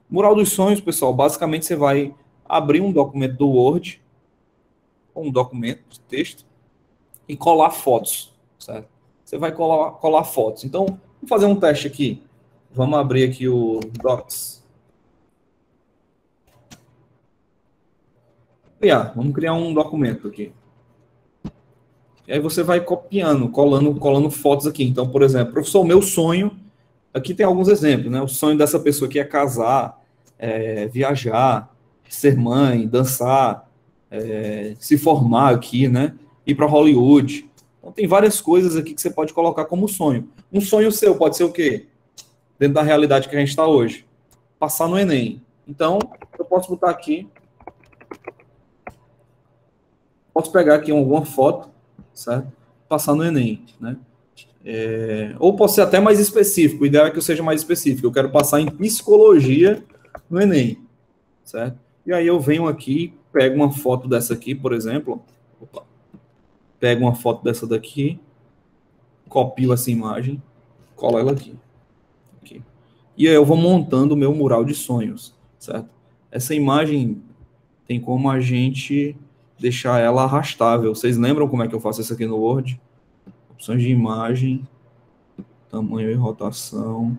Mural dos sonhos, pessoal, basicamente você vai abrir um documento do Word, ou um documento de texto, e colar fotos, certo? Você vai colar fotos. Então, vamos fazer um teste aqui. Vamos abrir aqui o Docs. Vamos criar um documento aqui. E aí você vai copiando, colando fotos aqui. Então, por exemplo, professor, meu sonho, aqui tem alguns exemplos, né? O sonho dessa pessoa aqui é casar, viajar, ser mãe, dançar, se formar aqui, né? Ir para Hollywood. Então, tem várias coisas aqui que você pode colocar como sonho. Um sonho seu pode ser o quê? Dentro da realidade que a gente está hoje. Passar no Enem. Então, eu posso botar aqui. Posso pegar aqui alguma foto, certo? Passar no Enem, né? Ou posso ser até mais específico. O ideal é que eu seja mais específico. Eu quero passar em psicologia no Enem, certo? E aí eu venho aqui, pego uma foto dessa aqui, por exemplo. Opa. Pego uma foto dessa daqui, copio essa imagem, colo ela aqui. E aí eu vou montando o meu mural de sonhos, certo? Essa imagem tem como a gente deixar ela arrastável. Vocês lembram como é que eu faço isso aqui no Word? Opções de imagem, tamanho e rotação.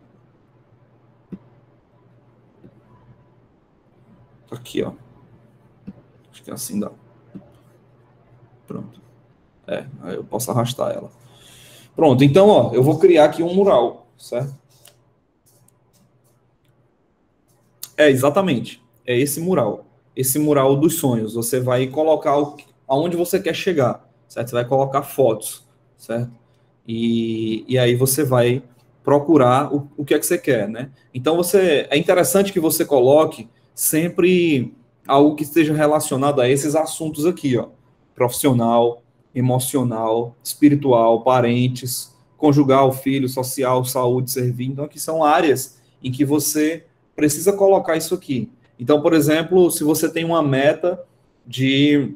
Aqui, ó. Acho que assim dá. Pronto. Aí eu posso arrastar ela. Pronto, então, ó, eu vou criar aqui um mural, certo? Exatamente. É esse mural. Esse mural dos sonhos. Você vai colocar aonde você quer chegar, certo? Você vai colocar fotos, certo? E aí você vai procurar o que é que você quer, né? Então, é interessante que você coloque sempre algo que esteja relacionado a esses assuntos aqui, ó. Profissional, emocional, espiritual, parentes, conjugal, filho, social, saúde, servir. Então, aqui são áreas em que você precisa colocar isso aqui. Então, por exemplo, se você tem uma meta de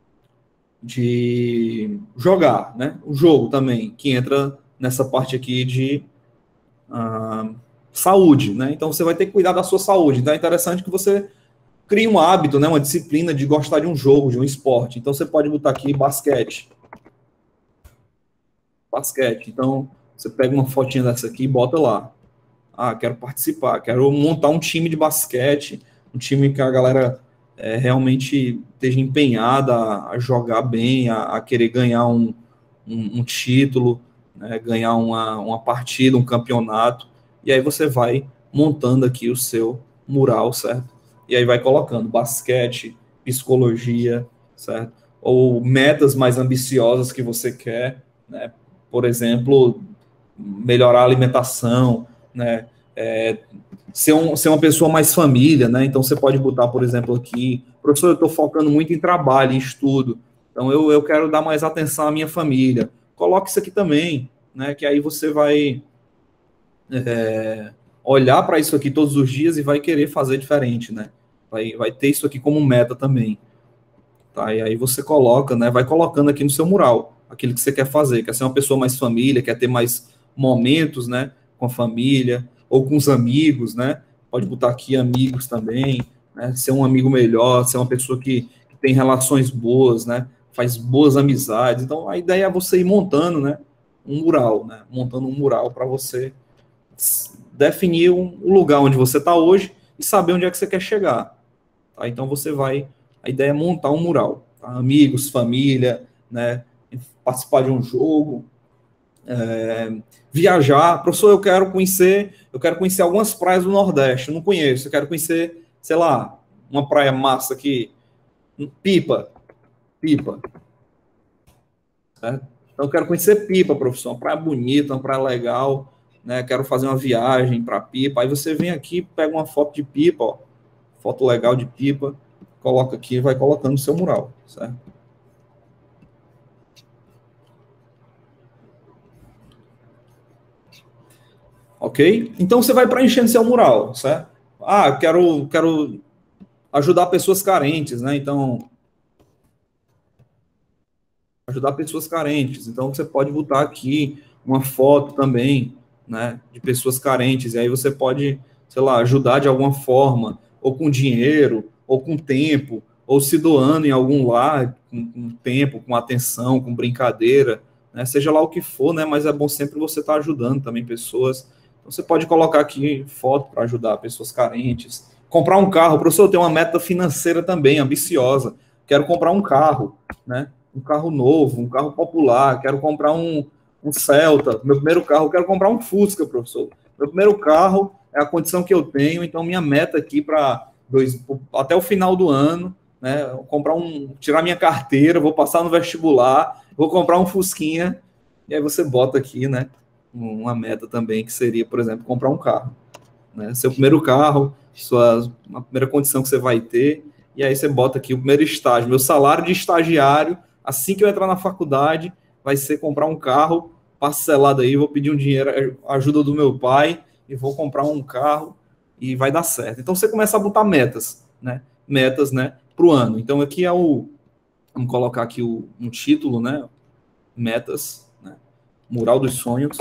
jogar, né? O jogo também, que entra nessa parte aqui de saúde, né? Então, você vai ter que cuidar da sua saúde. Então, é interessante que você crie um hábito, né? Uma disciplina de gostar de um jogo, de um esporte. Então, você pode botar aqui basquete. Basquete. Então, você pega uma fotinha dessa aqui e bota lá. Quero participar, quero montar um time de basquete, um time que a galera realmente esteja empenhada a jogar bem, a querer ganhar um título, né, ganhar uma partida, um campeonato, e aí você vai montando aqui o seu mural, certo? E aí vai colocando basquete, psicologia, certo? Ou metas mais ambiciosas que você quer, né? Por exemplo, melhorar a alimentação, né? Ser uma pessoa mais família, né? Então você pode botar, por exemplo, aqui, professor, eu estou focando muito em trabalho, em estudo, então eu quero dar mais atenção à minha família. Coloque isso aqui também, né? Que aí você vai olhar para isso aqui todos os dias e vai querer fazer diferente, né? Vai ter isso aqui como meta também. Tá? E aí você coloca, né? Vai colocando aqui no seu mural aquilo que você quer fazer, quer ser uma pessoa mais família, quer ter mais momentos, né? Com a família ou com os amigos, né? Pode botar aqui amigos também, né? Ser um amigo melhor, ser uma pessoa que tem relações boas, né? Faz boas amizades. Então a ideia é você ir montando, né? Um mural, né? Montando um mural para você definir o lugar onde você está hoje e saber onde é que você quer chegar. Tá? Então você vai. A ideia é montar um mural. Tá? Amigos, família, né? Participar de um jogo, viajar. Professor, eu quero conhecer algumas praias do Nordeste. Eu não conheço. Eu quero conhecer, sei lá, uma praia massa aqui. Pipa. Pipa. Certo? Então eu quero conhecer Pipa, professor. Uma praia bonita, uma praia legal. Né? Quero fazer uma viagem para Pipa. Aí você vem aqui, pega uma foto de Pipa, ó, foto legal de Pipa, coloca aqui e vai colocando no seu mural, certo? Ok? Então você vai preenchendo seu mural, certo? Quero ajudar pessoas carentes, né? Então, ajudar pessoas carentes. Então você pode botar aqui uma foto também, né, de pessoas carentes. E aí você pode sei lá, ajudar de alguma forma, ou com dinheiro, ou com tempo, ou se doando em algum lar, com tempo, com atenção, com brincadeira, né? Seja lá o que for, né? Mas é bom sempre você estar ajudando também pessoas. Então, você pode colocar aqui foto para ajudar pessoas carentes. Comprar um carro, professor, eu tenho uma meta financeira também, ambiciosa. Quero comprar um carro, né? Um carro novo, um carro popular, quero comprar um Celta, meu primeiro carro, eu quero comprar um Fusca, professor. Meu primeiro carro é a condição que eu tenho, então minha meta aqui para até o final do ano, né, comprar tirar minha carteira, vou passar no vestibular, vou comprar um Fusquinha, e aí você bota aqui, né, uma meta também que seria, por exemplo, comprar um carro, né, seu primeiro carro, a primeira condição que você vai ter, e aí você bota aqui o primeiro estágio, meu salário de estagiário, assim que eu entrar na faculdade, vai ser comprar um carro parcelado aí, vou pedir um dinheiro, ajuda do meu pai, e vou comprar um carro, e vai dar certo. Então você começa a botar metas, né, para o ano. Então aqui é vamos colocar aqui um título, né, metas, né, mural dos sonhos,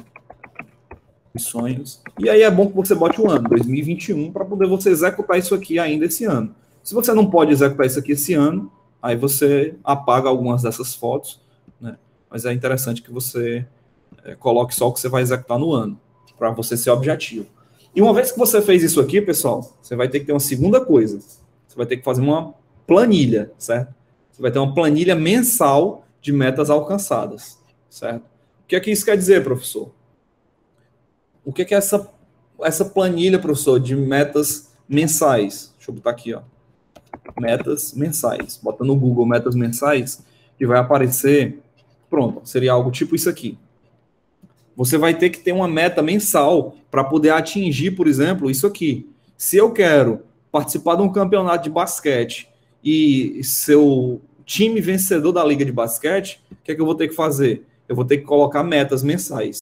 e aí é bom que você bote o ano, 2021, para poder você executar isso aqui ainda esse ano. Se você não pode executar isso aqui esse ano, aí você apaga algumas dessas fotos, né? Mas é interessante que você coloque só o que você vai executar no ano, para você ser objetivo. E uma vez que você fez isso aqui, pessoal, você vai ter que ter uma segunda coisa. Você vai ter que fazer uma planilha, certo? Você vai ter uma planilha mensal de metas alcançadas, certo? O que é que isso quer dizer, professor? O que é essa planilha, professor, de metas mensais? Deixa eu botar aqui, ó. Metas mensais. Bota no Google metas mensais, que vai aparecer. Pronto, seria algo tipo isso aqui. Você vai ter que ter uma meta mensal para poder atingir, por exemplo, isso aqui. Se eu quero participar de um campeonato de basquete e ser o time vencedor da liga de basquete, o que é que eu vou ter que fazer? Eu vou ter que colocar metas mensais.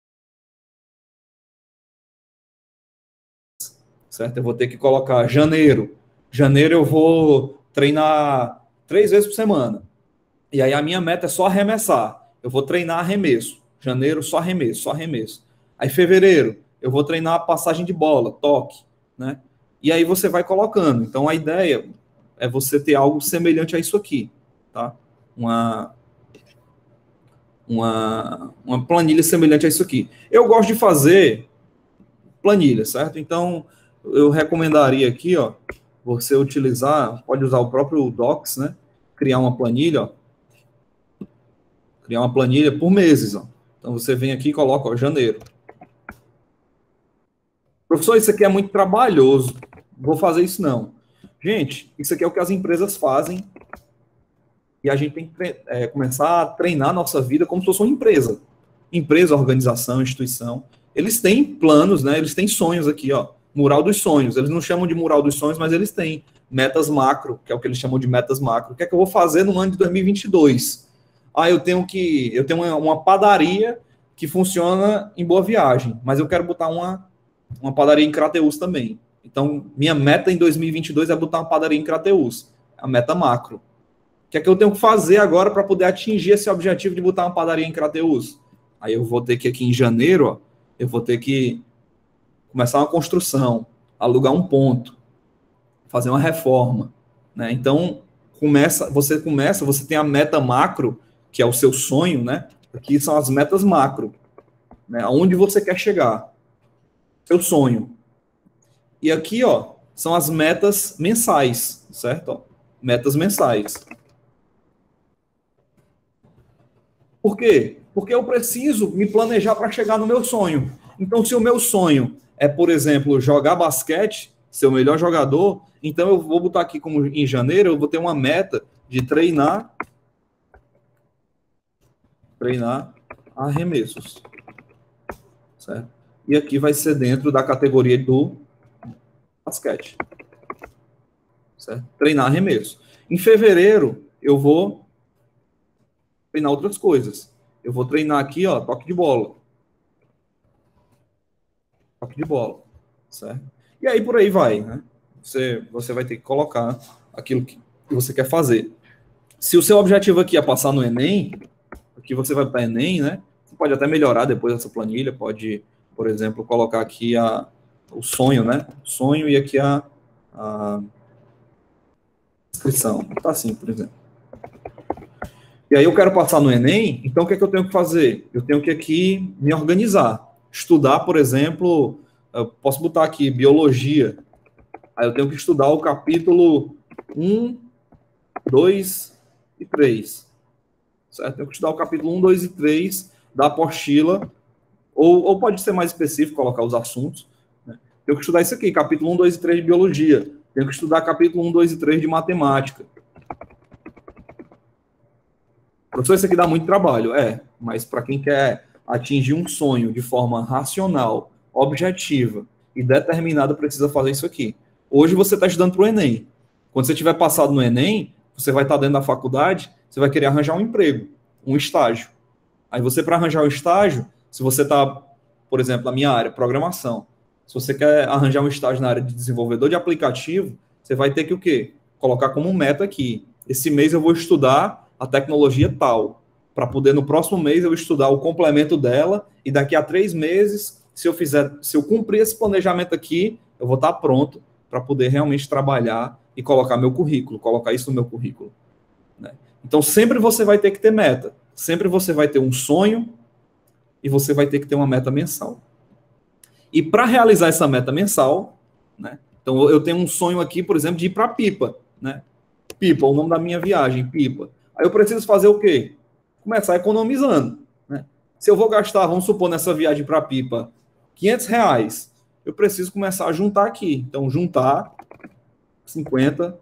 Certo? Eu vou ter que colocar janeiro. Janeiro eu vou treinar 3 vezes por semana. E aí a minha meta é só arremessar. Eu vou treinar arremesso. Janeiro, só arremesso, só arremesso. Aí fevereiro, eu vou treinar passagem de bola, toque, né? E aí você vai colocando. Então a ideia é você ter algo semelhante a isso aqui, tá? Uma planilha semelhante a isso aqui. Eu gosto de fazer planilha, certo? Então eu recomendaria aqui, ó, você utilizar, pode usar o próprio Docs, né? Criar uma planilha, ó. Criar uma planilha por meses, ó. Então você vem aqui e coloca, ó, janeiro. Professor, isso aqui é muito trabalhoso. Vou fazer isso não. Gente, isso aqui é o que as empresas fazem e a gente tem que começar a treinar a nossa vida como se fosse uma empresa. Empresa, organização, instituição. Eles têm planos, né? Eles têm sonhos aqui, ó. Mural dos sonhos. Eles não chamam de mural dos sonhos, mas eles têm metas macro, que é o que eles chamam de metas macro. O que é que eu vou fazer no ano de 2022? Ah, eu tenho uma padaria que funciona em Boa Viagem, mas eu quero botar uma padaria em Crateús também. Então, minha meta em 2022 é botar uma padaria em Crateús. A meta macro. O que é que eu tenho que fazer agora para poder atingir esse objetivo de botar uma padaria em Crateús? Aí eu vou ter que, aqui em janeiro, ó, eu vou ter que começar uma construção, alugar um ponto, fazer uma reforma, né? Então, você tem a meta macro, que é o seu sonho, né? Aqui são as metas macro, né? Aonde você quer chegar, seu sonho. E aqui, ó, são as metas mensais, certo? Ó, metas mensais. Por quê? Porque eu preciso me planejar para chegar no meu sonho. Então, se o meu sonho é, por exemplo, jogar basquete, ser o melhor jogador, então eu vou botar aqui como em janeiro, eu vou ter uma meta de treinar arremessos, certo? E aqui vai ser dentro da categoria do basquete, certo? Treinar arremesso. Em fevereiro, eu vou treinar outras coisas. Eu vou treinar aqui, ó, toque de bola. Toque de bola, certo? E aí por aí vai, né? Você vai ter que colocar aquilo que você quer fazer. Se o seu objetivo aqui é passar no Enem, aqui você vai para o Enem, né? Você pode até melhorar depois essa planilha, pode, por exemplo, colocar aqui o sonho, né? O sonho e aqui a inscrição. Tá assim, por exemplo. E aí eu quero passar no Enem, então o que é que eu tenho que fazer? Eu tenho que aqui me organizar. Estudar, por exemplo, eu posso botar aqui biologia. Aí eu tenho que estudar o capítulo 1, 2 e 3. Certo? Eu tenho que estudar o capítulo 1, 2 e 3 da apostila, ou pode ser mais específico, colocar os assuntos. Né? Tenho que estudar isso aqui, capítulo 1, 2 e 3 de biologia. Tenho que estudar capítulo 1, 2 e 3 de matemática. Professor, isso aqui dá muito trabalho. Mas para quem quer atingir um sonho de forma racional, objetiva e determinada, precisa fazer isso aqui. Hoje você está estudando para o Enem. Quando você tiver passado no Enem, você vai estar dentro da faculdade, você vai querer arranjar um emprego, um estágio. Aí você, para arranjar um estágio, se você está, por exemplo, na minha área, programação, se você quer arranjar um estágio na área de desenvolvedor de aplicativo, você vai ter que o quê? Colocar como meta aqui. Esse mês eu vou estudar a tecnologia tal, para poder no próximo mês eu estudar o complemento dela, e daqui a 3 meses, se eu cumprir esse planejamento aqui, eu vou estar pronto para poder realmente trabalhar e colocar meu currículo, colocar isso no meu currículo. Né? Então, sempre você vai ter que ter meta, sempre você vai ter um sonho e você vai ter que ter uma meta mensal. E para realizar essa meta mensal, né, então eu tenho um sonho aqui, por exemplo, de ir para Pipa, né? Pipa, o nome da minha viagem, Pipa. Aí eu preciso fazer o quê? Começar economizando. Né? Se eu vou gastar, vamos supor, nessa viagem para Pipa, R$ 500, eu preciso começar a juntar aqui. Então, juntar 50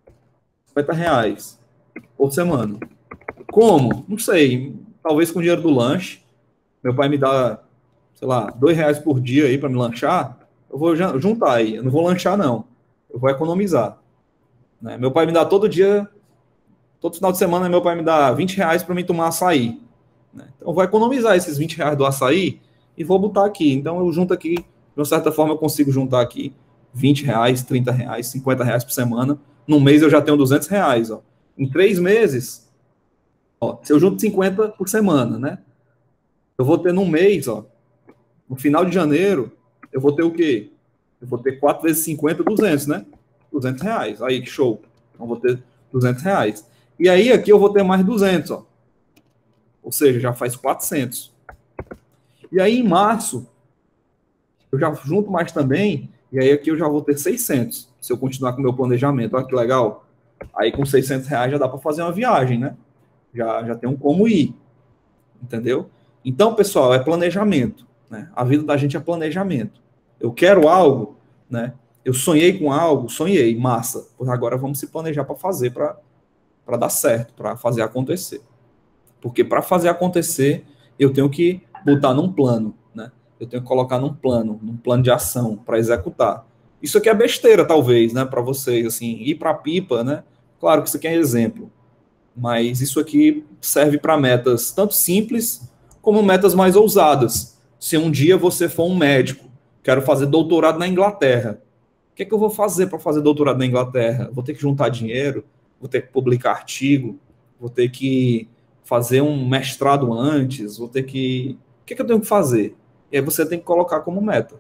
reais por semana. Como? Não sei. Talvez com o dinheiro do lanche. Meu pai me dá, sei lá, R$ 2 por dia aí para me lanchar. Eu vou juntar aí. Eu não vou lanchar, não. Eu vou economizar. Né? Meu pai me dá todo dia, todo final de semana, meu pai me dá R$ 20 para mim tomar açaí. Né? Então, eu vou economizar esses R$ 20 do açaí e vou botar aqui. Então, eu junto aqui, de uma certa forma, eu consigo juntar aqui R$ 20, R$ 30, R$ 50 por semana. No mês, eu já tenho R$ 200. Ó. Em 3 meses, ó, se eu junto 50 por semana, né? Eu vou ter num mês, ó, no final de janeiro, eu vou ter o quê? Eu vou ter 4 vezes 50, 200, né? R$ 200. Aí, que show. Então, eu vou ter R$ 200. E aí, aqui eu vou ter mais 200, ó. Ou seja, já faz 400. E aí, em março, eu já junto mais também, e aí aqui eu já vou ter 600, se eu continuar com o meu planejamento. Olha que legal. Aí, com R$ 600 já dá para fazer uma viagem, né? Já tem um como ir. Entendeu? Então, pessoal, é planejamento. Né? A vida da gente é planejamento. Eu quero algo, né? Eu sonhei com algo, sonhei, massa. Pois agora vamos se planejar para fazer, para dar certo, para fazer acontecer. Porque para fazer acontecer, eu tenho que botar num plano, né? Eu tenho que colocar num plano de ação para executar. Isso aqui é besteira, talvez, né, para vocês, assim, ir para a Pipa, né? Claro que isso aqui é exemplo, mas isso aqui serve para metas tanto simples como metas mais ousadas. Se um dia você for um médico, quero fazer doutorado na Inglaterra, o que é que eu vou fazer para fazer doutorado na Inglaterra? Vou ter que juntar dinheiro, vou ter que publicar artigo, vou ter que fazer um mestrado antes, vou ter que... O que é que eu tenho que fazer? E aí você tem que colocar como meta.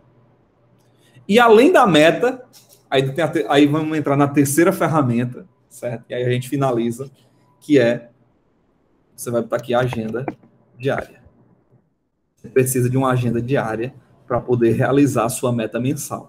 E além da meta, aí vamos entrar na terceira ferramenta, certo? E aí a gente finaliza, que é, você vai botar aqui a agenda diária. Você precisa de uma agenda diária para poder realizar a sua meta mensal.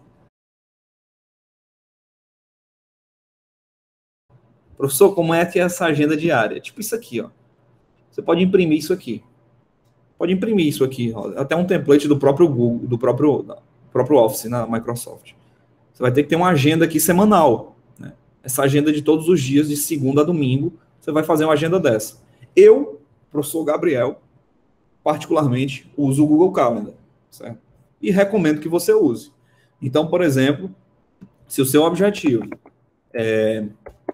Professor, como é que é essa agenda diária? Tipo isso aqui, ó. Você pode imprimir isso aqui. Pode imprimir isso aqui, ó. Até um template do próprio Google, do próprio Office na Microsoft. Você vai ter que ter uma agenda aqui semanal. Né? Essa agenda de todos os dias, de segunda a domingo, você vai fazer uma agenda dessa. Eu, professor Gabriel, particularmente, uso o Google Calendar. Certo? E recomendo que você use. Então, por exemplo, se o seu objetivo é...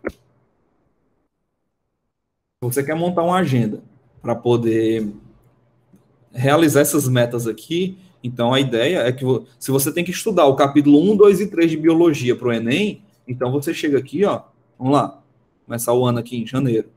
Você quer montar uma agenda para poder realizar essas metas aqui, então a ideia é que se você tem que estudar o capítulo 1, 2 e 3 de biologia para o Enem, então você chega aqui, ó, vamos lá, começar o ano aqui em janeiro.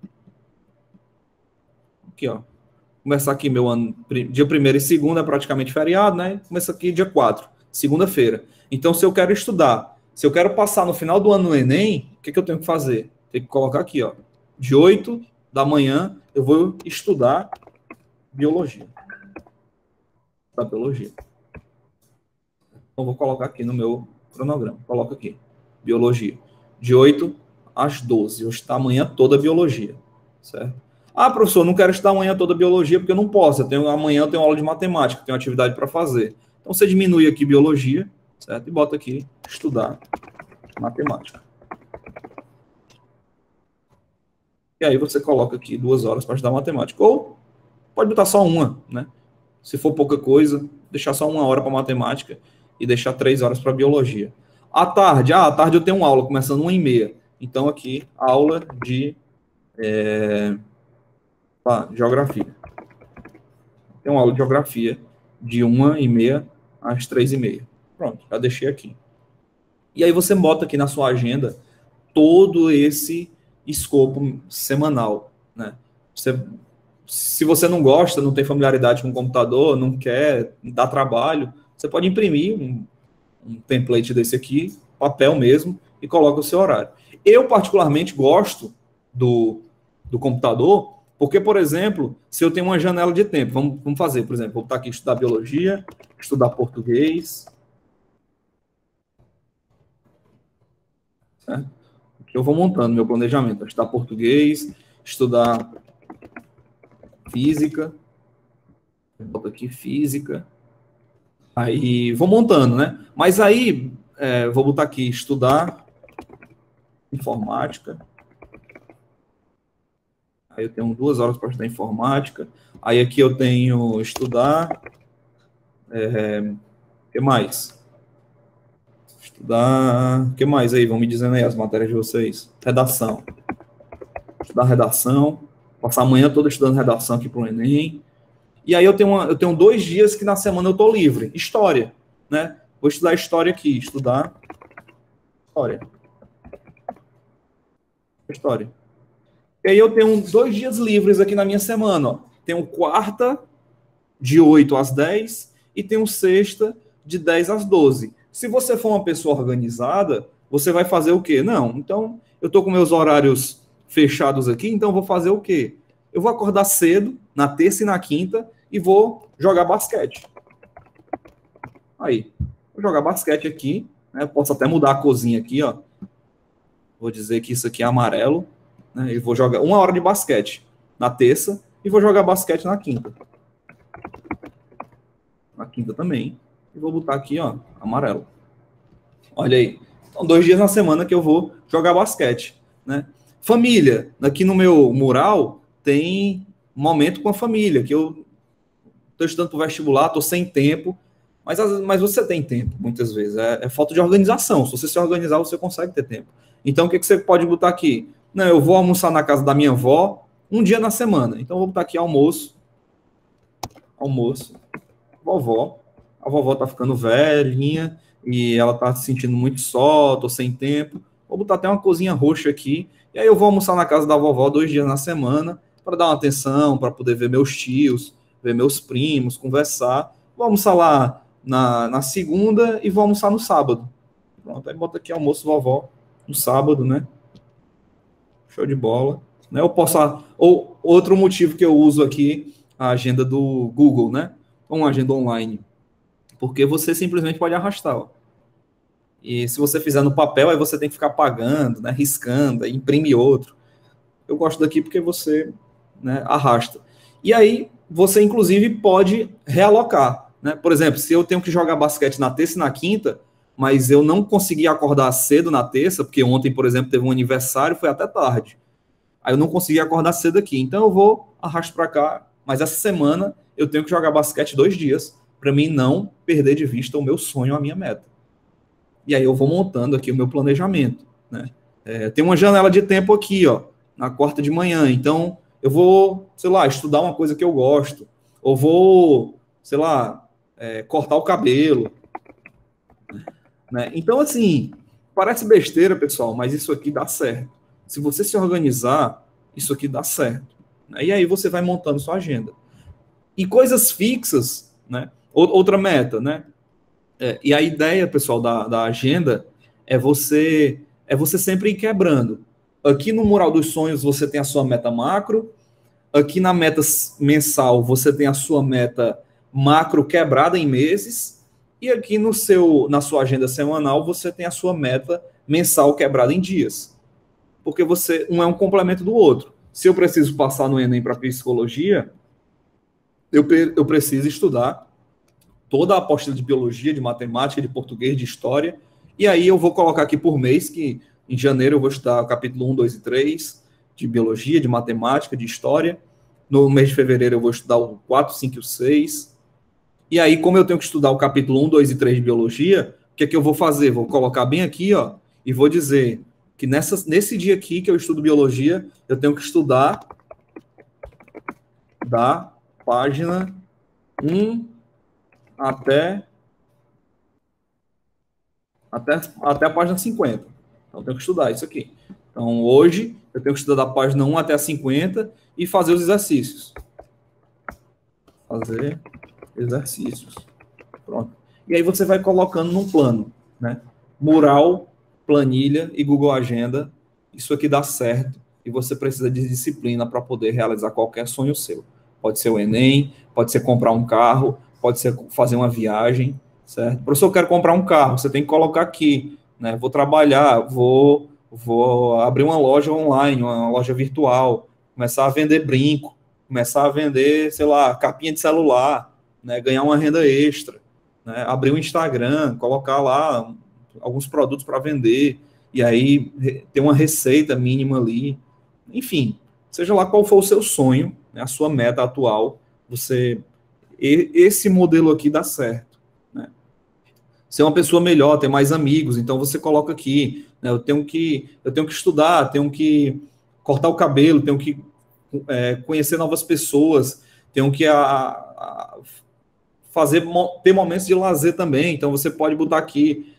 Aqui, ó, começar aqui meu ano, dia 1º e 2º é praticamente feriado, né? Começa aqui dia 4. Segunda-feira. Então, se eu quero estudar, se eu quero passar no final do ano no Enem, o que eu tenho que fazer? Tenho que colocar aqui, ó, de 8 da manhã, eu vou estudar biologia. Da biologia. Então, vou colocar aqui no meu cronograma. Coloco aqui, biologia. De 8 às 12. Eu estou amanhã toda biologia, certo? Ah, professor, não quero estudar amanhã toda biologia porque eu não posso. Amanhã eu tenho aula de matemática, tenho atividade para fazer. Então, você diminui aqui biologia, certo? E bota aqui, estudar matemática. E aí você coloca aqui 2 horas para estudar matemática. Ou pode botar só uma, né? Se for pouca coisa, deixar só 1 hora para matemática e deixar 3 horas para biologia. À tarde eu tenho uma aula começando 1h30. Então aqui, aula de geografia. Tem uma aula de geografia de 1h30 às 3h30. Pronto, já deixei aqui. E aí você bota aqui na sua agenda todo esse escopo semanal, né? Se você não gosta, não tem familiaridade com o computador, não quer, dá trabalho, você pode imprimir um template desse aqui, papel mesmo, e coloca o seu horário. Eu, particularmente, gosto do computador, porque, por exemplo, se eu tenho uma janela de tempo, vamos fazer, por exemplo, vou botar aqui estudar biologia, estudar português, certo? Eu vou montando meu planejamento, estudar português, estudar física, boto aqui física, aí vou montando, né? Mas aí, vou botar aqui estudar informática, aí eu tenho 2 horas para estudar informática, aí aqui eu tenho estudar, o que mais? Estudar, o que mais aí? Vão me dizendo aí as matérias de vocês. Redação. Estudar redação, passar a manhã toda estudando redação aqui para o Enem. E aí eu tenho 2 dias que na semana eu estou livre. História, né? Vou estudar história aqui, estudar história. História. E aí eu tenho 2 dias livres aqui na minha semana, ó. Tenho quarta, de 8 às 10, e tenho sexta, de 10 às 12. Se você for uma pessoa organizada, você vai fazer o quê? Não, então eu estou com meus horários fechados aqui, então eu vou fazer o quê? Eu vou acordar cedo, na terça e na quinta, e vou jogar basquete. Aí, vou jogar basquete aqui, né? Posso até mudar a corzinha aqui, ó. Vou dizer que isso aqui é amarelo, né? E vou jogar 1 hora de basquete na terça, e vou jogar basquete na quinta. Na quinta também. E vou botar aqui, ó, amarelo. Olha aí. Então, 2 dias na semana que eu vou jogar basquete, né? Família. Aqui no meu mural tem um momento com a família, que eu estou estudando para o vestibular, estou sem tempo, mas você tem tempo, muitas vezes. É falta de organização. Se você se organizar, você consegue ter tempo. Então, o que você pode botar aqui? Não, eu vou almoçar na casa da minha avó 1 dia na semana. Então, eu vou botar aqui almoço, vovó. A vovó tá ficando velhinha e ela tá se sentindo muito só, tô sem tempo. Vou botar até uma cozinha roxa aqui. E aí eu vou almoçar na casa da vovó 2 dias na semana para dar uma atenção, para poder ver meus tios, ver meus primos, conversar. Vou almoçar lá na segunda e vou almoçar no sábado. Pronto, aí bota aqui almoço vovó no sábado, né? Show de bola. Né? Ou outro motivo que eu uso aqui, a agenda do Google, né? Uma agenda online. Porque você simplesmente pode arrastar, ó. E se você fizer no papel, aí você tem que ficar pagando, né, riscando, aí imprime outro. Eu gosto daqui porque você, né, arrasta. E aí você, inclusive, pode realocar, né? Por exemplo, se eu tenho que jogar basquete na terça e na quinta, mas eu não consegui acordar cedo na terça, porque ontem, por exemplo, teve um aniversário, foi até tarde. Aí eu não consegui acordar cedo aqui. Então eu vou, arrasto para cá, mas essa semana eu tenho que jogar basquete 2 dias, para mim não perder de vista o meu sonho, a minha meta. E aí eu vou montando aqui o meu planejamento, né? Tem uma janela de tempo aqui, ó, na quarta de manhã. Então eu vou, sei lá, estudar uma coisa que eu gosto, ou vou, sei lá, cortar o cabelo, né? Então, assim, parece besteira, pessoal, mas isso aqui dá certo. Se você se organizar, isso aqui dá certo, né? E aí você vai montando sua agenda. E coisas fixas, né? Outra meta, né? E a ideia, pessoal, da agenda é você sempre ir quebrando. Aqui no Mural dos Sonhos você tem a sua meta macro, aqui na meta mensal você tem a sua meta macro quebrada em meses, e aqui na sua agenda semanal você tem a sua meta mensal quebrada em dias. Porque um é um complemento do outro. Se eu preciso passar no Enem para psicologia, eu preciso estudar toda a apostila de biologia, de matemática, de português, de história, e aí eu vou colocar aqui por mês que em janeiro eu vou estudar o capítulo 1, 2 e 3 de biologia, de matemática, de história. No mês de fevereiro eu vou estudar o 4, 5 e o 6. E aí, como eu tenho que estudar o capítulo 1, 2 e 3 de biologia, o que é que eu vou fazer? Vou colocar bem aqui, ó, e vou dizer que nesse dia aqui que eu estudo biologia, eu tenho que estudar da página 1 até a página 50. Então, eu tenho que estudar isso aqui. Então, hoje, eu tenho que estudar da página 1 até a 50 e fazer os exercícios. Fazer exercícios. Pronto. E aí você vai colocando num plano, né? Mural, planilha e Google Agenda. Isso aqui dá certo e você precisa de disciplina para poder realizar qualquer sonho seu. Pode ser o Enem, pode ser comprar um carro, pode ser fazer uma viagem, certo? Professor, eu quero comprar um carro, você tem que colocar aqui, né? Vou trabalhar, vou abrir uma loja online, uma loja virtual, começar a vender brinco, começar a vender, sei lá, capinha de celular, né? Ganhar uma renda extra, né? Abrir um Instagram, colocar lá alguns produtos para vender, e aí ter uma receita mínima ali. Enfim, seja lá qual for o seu sonho, né, a sua meta atual, esse modelo aqui dá certo, né? Ser uma pessoa melhor, ter mais amigos, então você coloca aqui, né, eu tenho que estudar, tenho que cortar o cabelo, tenho que conhecer novas pessoas, tenho que ter momentos de lazer também, então você pode botar aqui,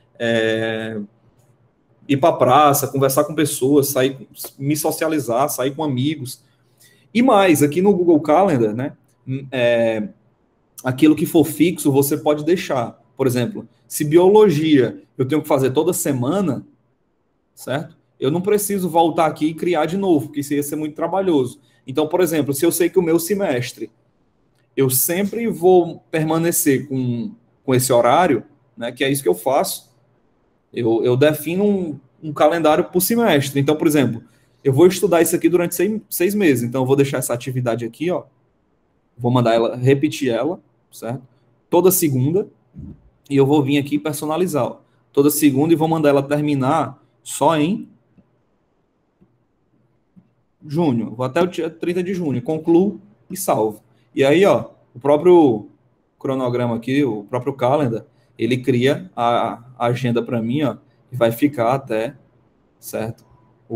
ir para a praça, conversar com pessoas, me socializar, sair com amigos. E mais, aqui no Google Calendar, né, aquilo que for fixo, você pode deixar. Por exemplo, se biologia eu tenho que fazer toda semana, certo? Eu não preciso voltar aqui e criar de novo, porque isso ia ser muito trabalhoso. Então, por exemplo, se eu sei que o meu semestre, eu sempre vou permanecer com esse horário, né, que é isso que eu faço, eu defino um calendário por semestre. Então, por exemplo, eu vou estudar isso aqui durante 6 meses. Então, eu vou deixar essa atividade aqui, ó. Vou mandar ela, repetir ela, certo? Toda segunda. E eu vou vir aqui personalizar, ó. Toda segunda e vou mandar ela terminar só em junho. Vou até o dia 30 de junho. Concluo e salvo. E aí, ó, o próprio cronograma aqui, o próprio calendar, ele cria a agenda para mim, ó, e vai ficar até, certo?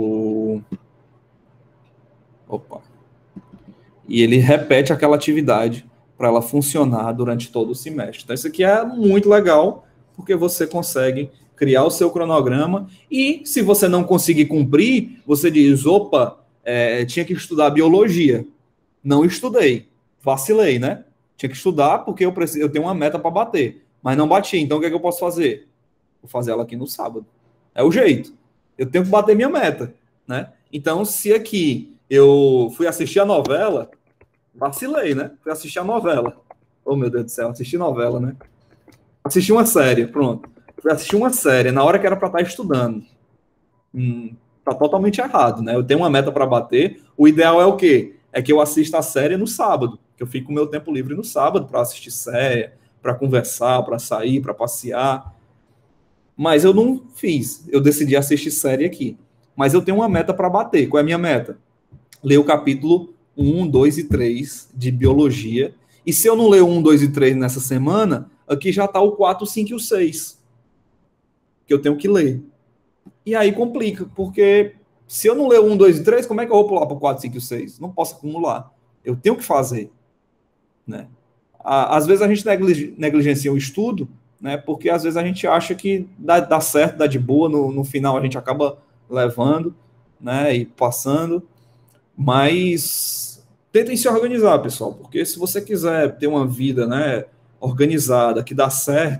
Opa. E ele repete aquela atividade para ela funcionar durante todo o semestre. Então, isso aqui é muito legal, porque você consegue criar o seu cronograma e, se você não conseguir cumprir, você diz, opa, tinha que estudar biologia. Não estudei. Vacilei, né? Tinha que estudar porque eu tenho uma meta para bater. Mas não bati. Então, o que é que eu posso fazer? Vou fazer ela aqui no sábado. É o jeito. Eu tenho que bater minha meta, né? Então, se aqui eu fui assistir a novela, vacilei, né? Fui assistir a novela. Oh, meu Deus do céu, assisti novela, né? Assisti uma série, pronto. Fui assistir uma série na hora que era para estar estudando. Tá totalmente errado, né? Eu tenho uma meta para bater. O ideal é o quê? É que eu assista a série no sábado, que eu fico com o meu tempo livre no sábado para assistir série, para conversar, para sair, para passear. Mas eu não fiz. Eu decidi assistir série aqui. Mas eu tenho uma meta para bater. Qual é a minha meta? Ler o capítulo 1, 2 e 3 de biologia. E se eu não ler o 1, 2 e 3 nessa semana, aqui já está o 4, 5 e o 6. Que eu tenho que ler. E aí complica, porque se eu não ler o 1, 2 e 3, como é que eu vou pular para o 4, 5 e o 6? Não posso acumular. Eu tenho que fazer, né? Às vezes a gente negligencia o estudo, né? Porque às vezes a gente acha que dá certo, dá de boa, no final a gente acaba levando, né? E passando. Mas tentem se organizar, pessoal, porque se você quiser ter uma vida, né, organizada, que dá certo,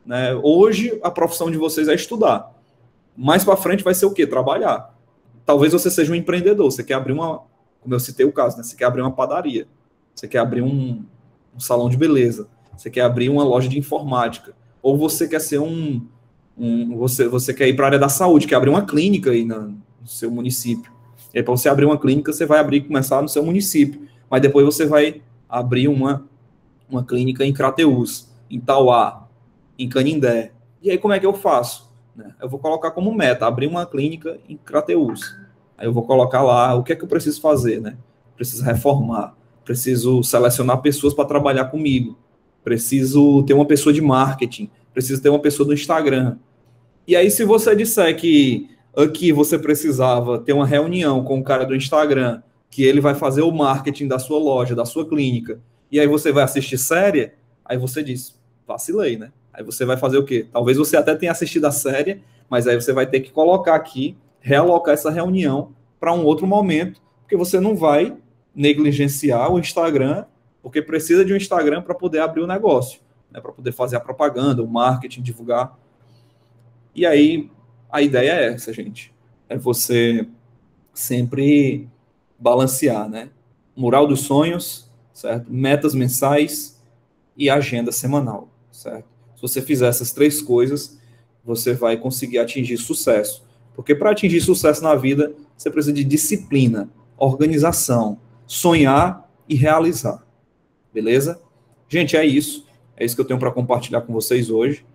né? Hoje, a profissão de vocês é estudar. Mais para frente vai ser o quê? Trabalhar. Talvez você seja um empreendedor, você quer abrir uma, como eu citei o caso, né? Você quer abrir uma padaria, você quer abrir um salão de beleza, você quer abrir uma loja de informática, ou você quer ser você quer ir para a área da saúde, quer abrir uma clínica aí no seu município. E aí, para você abrir uma clínica, você vai começar no seu município, mas depois você vai abrir uma clínica em Crateús, em Tauá, em Canindé. E aí, como é que eu faço? Eu vou colocar como meta, abrir uma clínica em Crateús. Aí eu vou colocar lá, o que é que eu preciso fazer, né? Preciso reformar, preciso selecionar pessoas para trabalhar comigo, preciso ter uma pessoa de marketing, preciso ter uma pessoa do Instagram. E aí, se você disser que aqui você precisava ter uma reunião com o cara do Instagram, que ele vai fazer o marketing da sua loja, da sua clínica, e aí você vai assistir série, aí você diz, vacilei, né? Aí você vai fazer o quê? Talvez você até tenha assistido a série, mas aí você vai ter que colocar aqui, realocar essa reunião para um outro momento, porque você não vai negligenciar o Instagram, porque precisa de um Instagram para poder abrir o negócio, né? Para poder fazer a propaganda, o marketing, divulgar. E aí, a ideia é essa, gente. É você sempre balancear, né? Mural dos sonhos, certo? Metas mensais e agenda semanal, certo? Se você fizer essas três coisas, você vai conseguir atingir sucesso. Porque para atingir sucesso na vida, você precisa de disciplina, organização, sonhar e realizar. Beleza? Gente, é isso. É isso que eu tenho para compartilhar com vocês hoje.